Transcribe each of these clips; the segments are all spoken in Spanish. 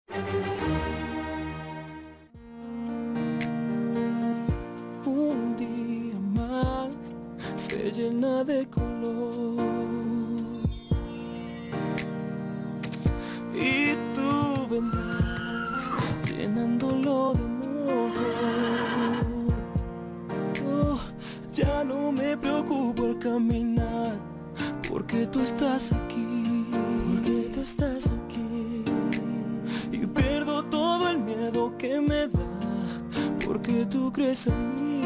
Un día más se llena de color y tú vendrás llenándolo de amor. Oh, ya no me preocupo al caminar porque tú estás aquí, porque tú estás aquí. Y pierdo todo el miedo que me da porque tú crees en mí.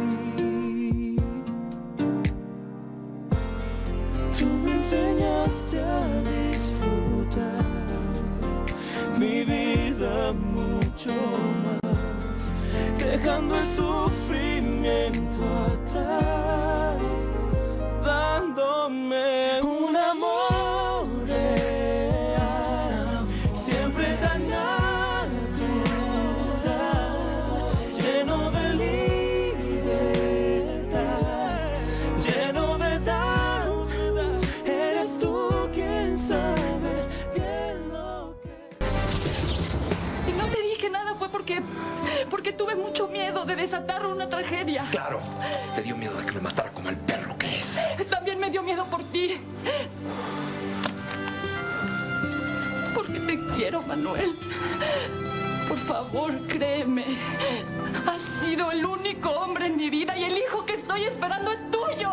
Tú me enseñaste a disfrutar mi vida mucho más, dejando el sufrimiento atrás, dándome un amor real, siempre tan natural, lleno de libertad, lleno de dar. Eres tú quien sabe bien lo que... Y no te dije nada fue porque tuve mucho miedo de desatar una tragedia. Claro, te dio miedo de que me matara como el perro que es. También me dio miedo por ti. Porque te quiero, Manuel. Por favor, créeme. Has sido el único hombre en mi vida y el hijo que estoy esperando es tuyo.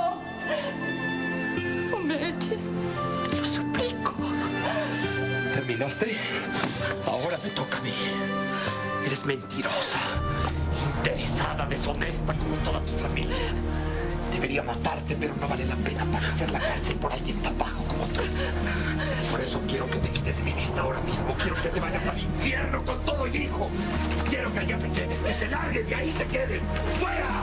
No me eches, te lo suplico. ¿Terminaste? Ahora me toca a mí. Eres mentirosa, interesada, deshonesta como toda tu familia. Debería matarte, pero no vale la pena padecer la cárcel por alguien tan bajo como tú. Por eso quiero que te quites de mi vista ahora mismo. Quiero que te vayas al infierno con todo y hijo. Quiero que allá te quedes, que te largues y ahí te quedes. ¡Fuera!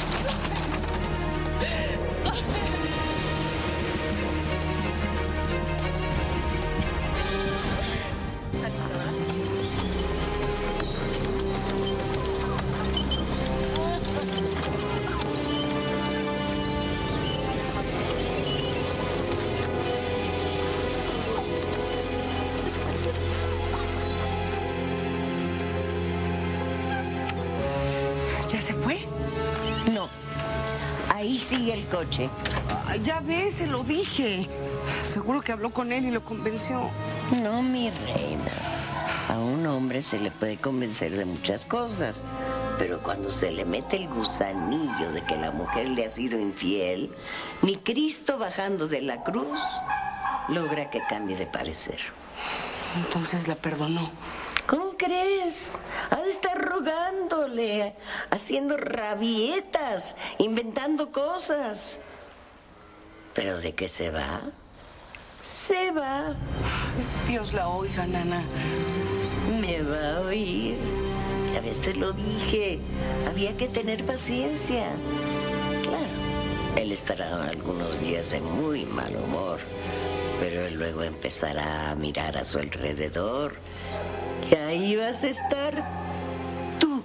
¿Ya se fue? No, ahí sigue el coche. Ya ves, se lo dije. Seguro que habló con él y lo convenció. No, mi reina. A un hombre se le puede convencer de muchas cosas, pero cuando se le mete el gusanillo de que la mujer le ha sido infiel, ni Cristo bajando de la cruz logra que cambie de parecer. Entonces la perdonó. ¿Cómo crees? Ha de estar rogándole, haciendo rabietas, inventando cosas. ¿Pero de qué se va? Se va. Dios la oiga, nana. Me va a oír. A veces lo dije. Había que tener paciencia. Claro, él estará algunos días de muy mal humor, pero él luego empezará a mirar a su alrededor. Y ahí vas a estar tú.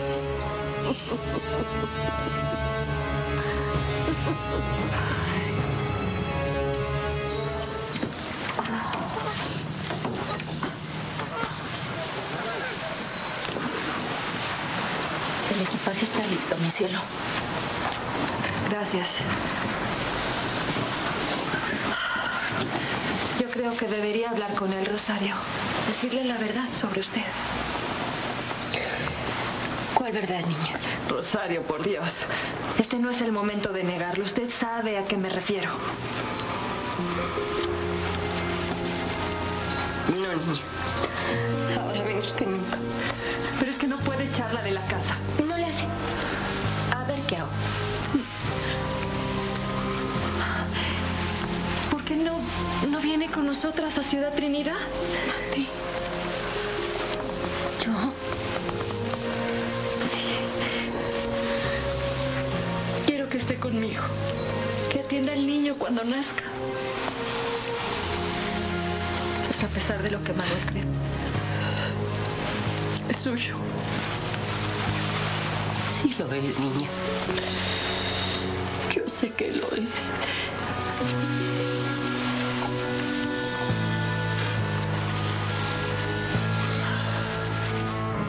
El equipaje está listo, mi cielo. Gracias. Yo creo que debería hablar con él, Rosario. Decirle la verdad sobre usted. ¿Cuál verdad, niña? Rosario, por Dios. Este no es el momento de negarlo. Usted sabe a qué me refiero. No, niña. Ahora menos que nunca. Pero es que no puede echarla de la casa. No le hace. A ver qué hago. ¿Por qué no viene con nosotras a Ciudad Trinidad? Mati. ¿Yo? Sí. Quiero que esté conmigo. Que atienda al niño cuando nazca. Porque a pesar de lo que Manuel cree, es suyo. Sí lo es, niña. Yo sé que lo es.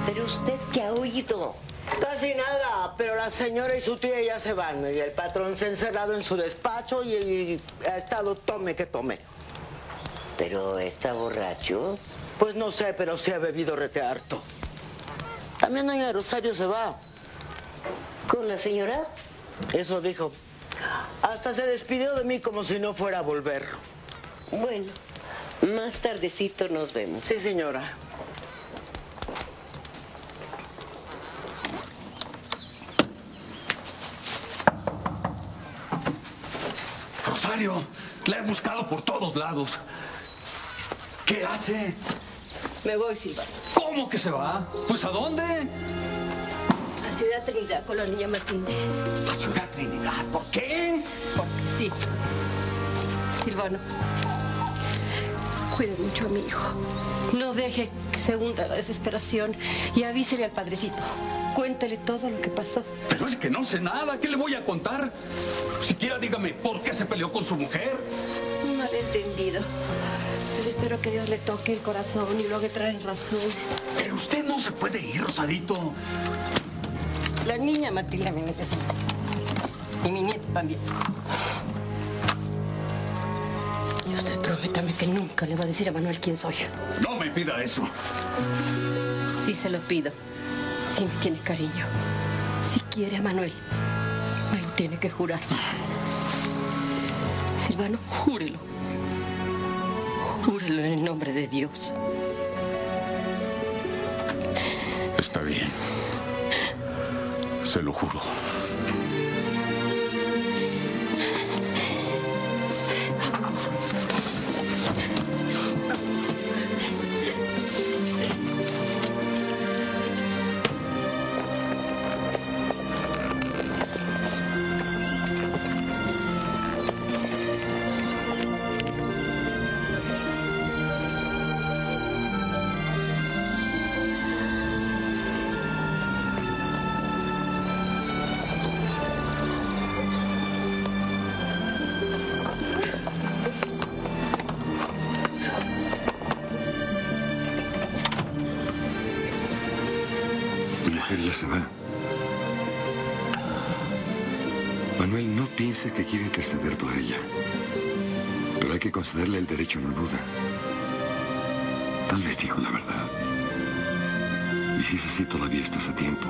¿Pero usted qué ha oído? Casi nada, pero la señora y su tía ya se van. Y el patrón se ha encerrado en su despacho y ha estado tome que tome. ¿Pero está borracho? Pues no sé, pero sí ha bebido rete harto. También doña Rosario se va. ¿Con la señora? Eso dijo. Hasta se despidió de mí como si no fuera a volver. Bueno, más tardecito nos vemos. Sí, señora. Rosario, la he buscado por todos lados. ¿Qué hace? Me voy, Silva. ¿Cómo que se va? ¿Pues a dónde? A Ciudad Trinidad con la niña Matilde. A Ciudad Trinidad. ¿Por qué? Porque sí. Silvano, cuide mucho a mi hijo. No deje que se hunda la desesperación y avísele al padrecito. Cuéntele todo lo que pasó. Pero es que no sé nada. ¿Qué le voy a contar? Siquiera dígame por qué se peleó con su mujer. Un malentendido. Pero espero que Dios le toque el corazón y lo haga traer razón. Pero usted no se puede ir, Rosarito. La niña Matilde me necesita. Y mi nieto también. Y usted prométame que nunca le va a decir a Manuel quién soy. No me pida eso. Sí se lo pido. Si me tiene cariño. Si quiere a Manuel, me lo tiene que jurar. Silvano, júrelo. Júrelo en el nombre de Dios. Está bien. Se lo juro. Mi mujer ya se va. Manuel, no piense que quiere interceder por ella. Pero hay que concederle el derecho a la duda. Tal vez dijo la verdad. Y si es así, todavía estás a tiempo.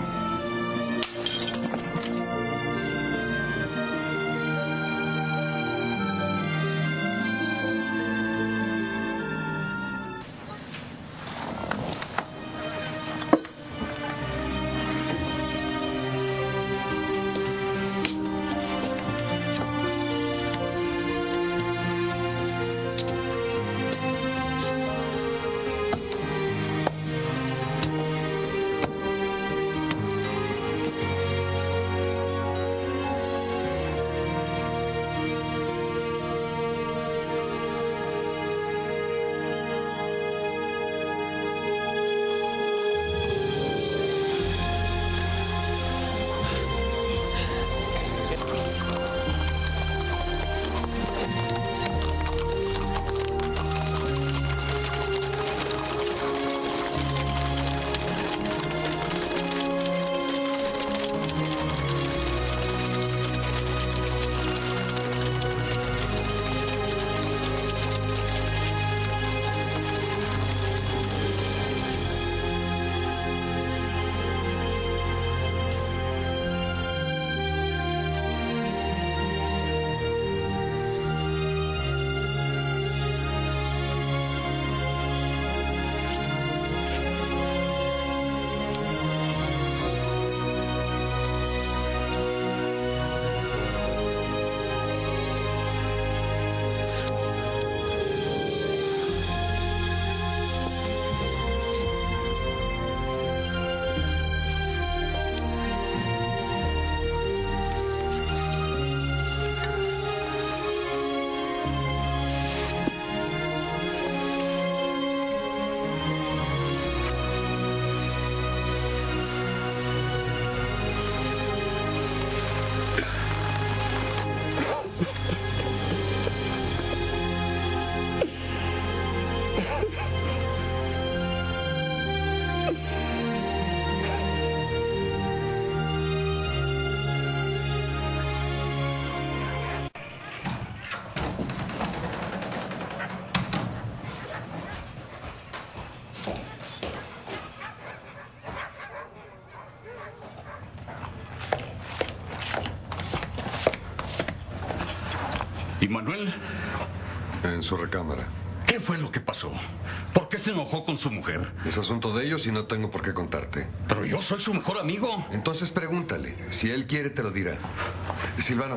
¿Y Manuel? En su recámara. ¿Qué fue lo que pasó? ¿Por qué se enojó con su mujer? Es asunto de ellos y no tengo por qué contarte. Pero yo soy su mejor amigo. Entonces pregúntale. Si él quiere, te lo dirá. Silvano,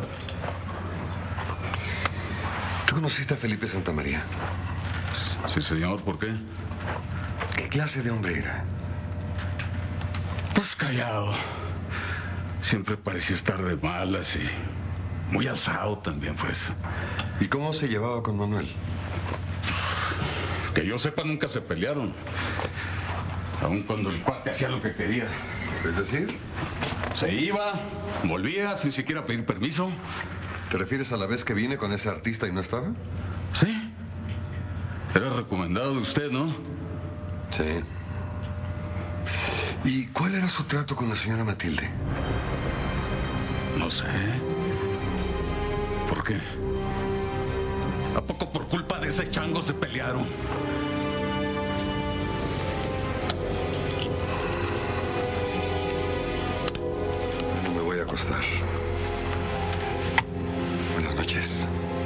¿tú conociste a Felipe Santamaría? Sí, señor. ¿Por qué? ¿Qué clase de hombre era? Pues callado. Siempre parecía estar de malas y muy alzado también, pues. ¿Y cómo se llevaba con Manuel? Que yo sepa, nunca se pelearon. Aun cuando el cuate hacía lo que quería. ¿Es decir? Se iba, volvía sin siquiera pedir permiso. ¿Te refieres a la vez que vine con ese artista y no estaba? Sí. Era recomendado de usted, ¿no? Sí. ¿Y cuál era su trato con la señora Matilde? No sé. ¿Por qué? ¿A poco por culpa de ese chango se pelearon? Bueno, me voy a acostar. Buenas noches.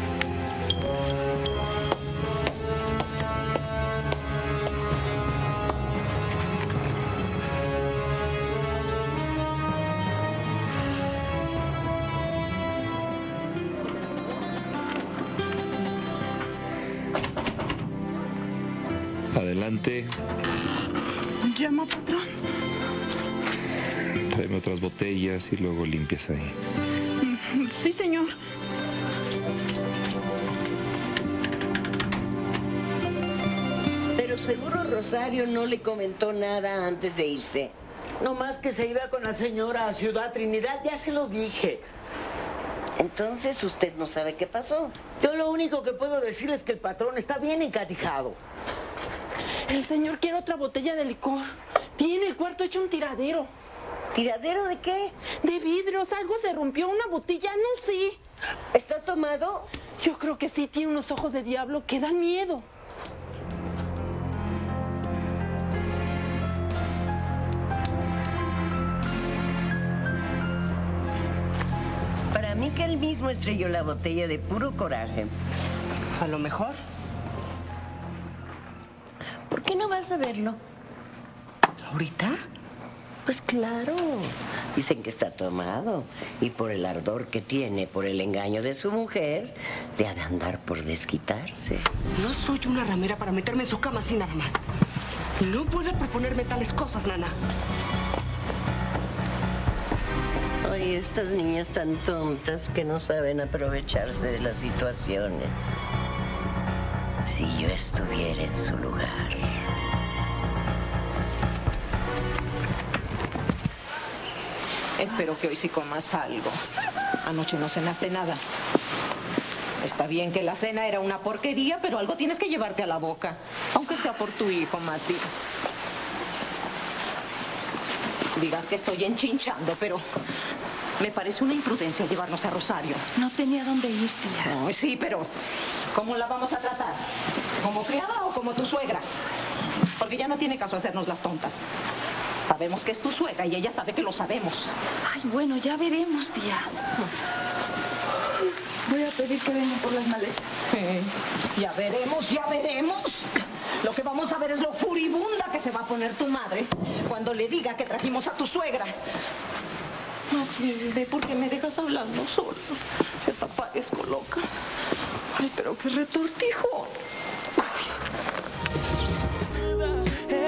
Adelante. Llama, patrón. Tráeme otras botellas y luego limpias ahí. Sí, señor. Pero seguro Rosario no le comentó nada antes de irse. No más que se iba con la señora a Ciudad Trinidad, ya se lo dije. Entonces usted no sabe qué pasó. Yo lo único que puedo decir es que el patrón está bien encatijado. El señor quiere otra botella de licor. Tiene el cuarto hecho un tiradero. ¿Tiradero de qué? De vidrios. Algo se rompió, una botella, no sé. ¿Está tomado? Yo creo que sí, tiene unos ojos de diablo que dan miedo. Para mí que él mismo estrelló la botella de puro coraje. A lo mejor. ¿Por qué no vas a verlo? ¿Ahorita? Pues claro. Dicen que está tomado. Y por el ardor que tiene por el engaño de su mujer, le ha de andar por desquitarse. No soy una ramera para meterme en su cama así nada más. Y no puede proponerme tales cosas, nana. Ay, estas niñas tan tontas que no saben aprovecharse de las situaciones. Si yo estuviera en su lugar. Espero que hoy sí comas algo. Anoche no cenaste nada. Está bien que la cena era una porquería, pero algo tienes que llevarte a la boca. Aunque sea por tu hijo, Mati. Digas que estoy enchinchando, pero me parece una imprudencia llevarnos a Rosario. No tenía dónde ir, tía. No, sí, pero ¿cómo la vamos a tratar? ¿Como criada o como tu suegra? Porque ya no tiene caso hacernos las tontas. Sabemos que es tu suegra y ella sabe que lo sabemos. Ay, bueno, ya veremos, tía. Voy a pedir que vengan por las maletas. Ya veremos, ya veremos. Lo que vamos a ver es lo furibunda que se va a poner tu madre cuando le diga que trajimos a tu suegra. Matilde, ¿por qué me dejas hablando solo? Si hasta parezco loca. Ay, pero qué retortijón.